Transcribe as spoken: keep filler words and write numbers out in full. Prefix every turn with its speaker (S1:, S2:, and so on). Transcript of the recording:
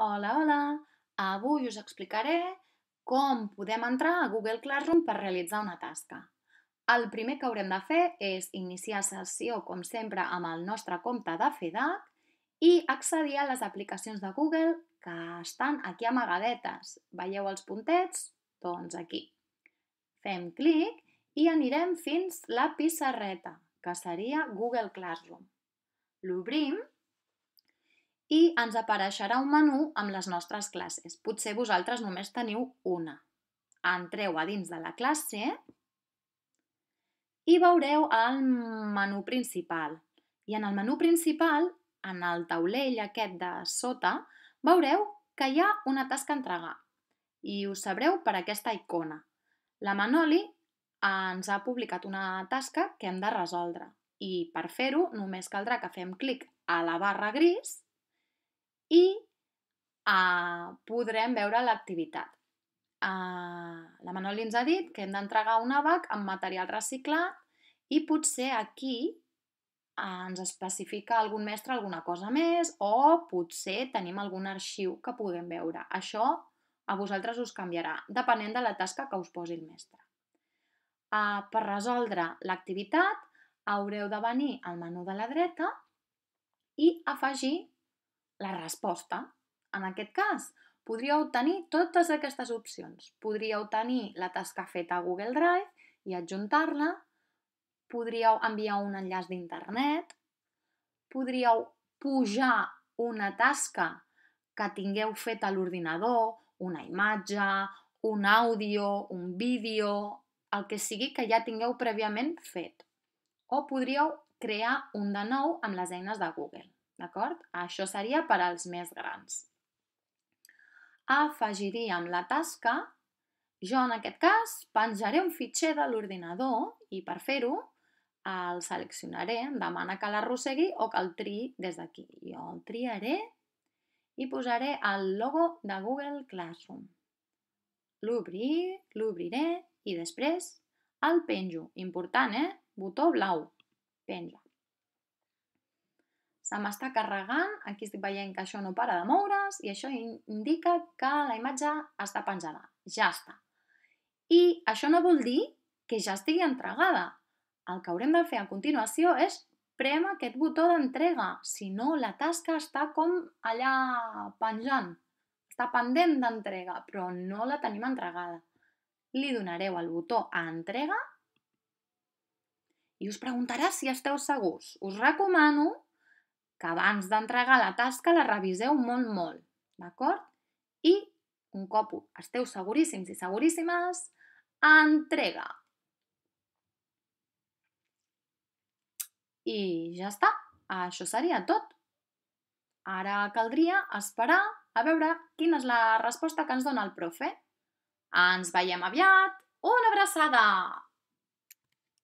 S1: Hola, hola! Avui us explicaré com podem entrar a Google Classroom per realitzar una tasca. El primer que haurem de fer és iniciar sessió, com sempre, amb el nostre compte de FEDAC i accedir a les aplicacions de Google que estan aquí amagadetes. Veieu els puntets? Doncs aquí. Fem clic i anirem fins la pissarreta, que seria Google Classroom. L'obrim i ens apareixerà un menú amb les nostres classes. Potser vosaltres només teniu una. Entreu a dins de la classe i veureu el menú principal. I en el menú principal, en el taulell aquest de sota, veureu que hi ha una tasca a entregar. I ho sabreu per aquesta icona. La Manoli ens ha publicat una tasca que hem de resoldre. I per fer-ho només caldrà que fem clic a la barra gris i uh, podrem veure l'activitat. Uh, la Manoli ens ha dit que hem d'entregar un àbac amb material reciclat i potser aquí uh, ens especifica algun mestre alguna cosa més o potser tenim algun arxiu que puguem veure. Això a vosaltres us canviarà, depenent de la tasca que us posi el mestre. Uh, per resoldre l'activitat haureu de venir al menú de la dreta i afegir la resposta. En aquest cas, podríeu tenir totes aquestes opcions. Podríeu tenir la tasca feta a Google Drive i adjuntar-la, podríeu enviar un enllaç d'internet, podríeu pujar una tasca que tingueu feta a l'ordinador, una imatge, un àudio, un vídeo, el que sigui que ja tingueu prèviament fet. O podríeu crear un de nou amb les eines de Google. D'acord? Això seria per als més grans. Afegiríem la tasca. Jo, en aquest cas, penjaré un fitxer de l'ordinador i per fer-ho el seleccionaré, em demana que l'arrossegui o que el triï des d'aquí. Jo el triaré i posaré el logo de Google Classroom. L'obriré i després el penjo. Important, eh? Botó blau. Penja. Se m'està carregant, aquí estic veient que això no para de moure's i això indica que la imatge està penjada. Ja està. I això no vol dir que ja estigui entregada. El que haurem de fer a continuació és prémer aquest botó d'entrega, si no la tasca està com allà penjant. Està pendent d'entrega, però no la tenim entregada. Li donareu el botó a entrega i us preguntarà si esteu segurs. Us recomano que abans d'entregar la tasca la reviseu molt, molt, d'acord? I un cop esteu seguríssims i seguríssimes, entrega. I ja està, això seria tot. Ara caldria esperar a veure quina és la resposta que ens dona el profe. Ens veiem aviat. Una abraçada!